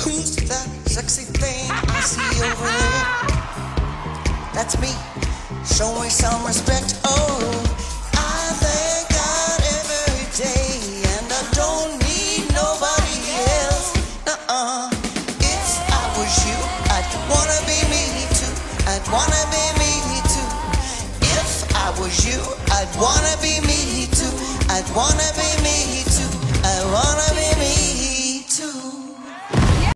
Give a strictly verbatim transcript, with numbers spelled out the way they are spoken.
Who's that sexy thing I see over there? That's me, show me some respect. Oh, I thank God every day, and I don't need nobody else. Nuh-uh. If I was you, I'd wanna be me too. I'd wanna be me too. If I was you, I'd wanna be me too. I'd wanna be